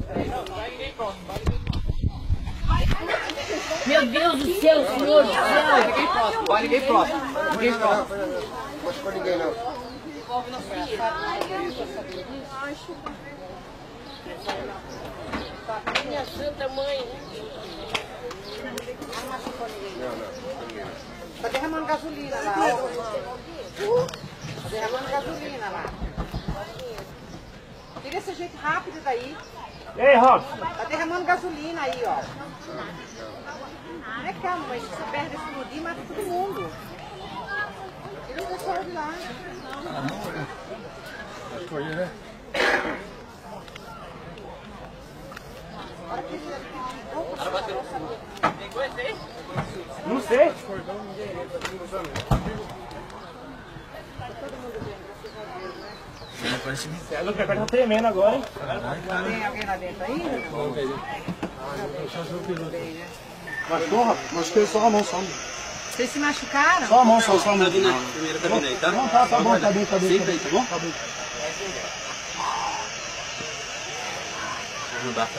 Meu Deus do céu, Senhor do céu! Vai, ninguém próximo. Ninguém próximo. Não ficou ninguém não. Minha santa mãe! Tá derramando gasolina lá. Tá derramando gasolina lá. Tira esse jeito rápido daí. Ei, Robson. Tá derramando gasolina aí, ó. Não é calma, mas se você perde explodir, mata todo mundo. Tira o pessoal de lá. Foi, né? Não sei. O pé tá tremendo agora, hein? Tem alguém lá dentro aí? Machucou, rapaz? Machuquei só a mão, só. Vocês se machucaram? Só a mão, só a mão. Primeira cabine aí, tá? Não, tá bom, tá bem. Senta aí, tá bom? Tá bem. Vou ajudar.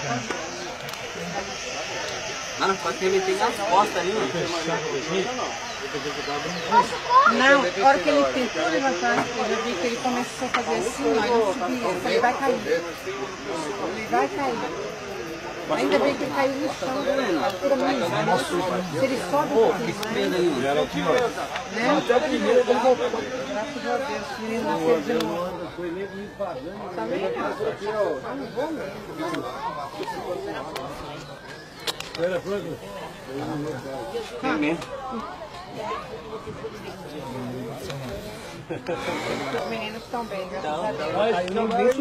Mano, pode ter metido nas costas aí, mano. Não, a hora que ele tentou levantar, eu já vi que ele começou a fazer assim, ó, ele não subia, eu falei, vai cair. Ele vai cair. Ainda bem que ele caiu no chão, né? Se ele sobe, Que surpresa aí, mano. Era aqui, ó. né? Até o primeiro ele voltou. Graças a Deus, esse menino nasceu de novo. Foi nem me pagando. Também não. Eu não vou mesmo. Era pronto? É mesmo. Os meninos estão bem, graças a Deus.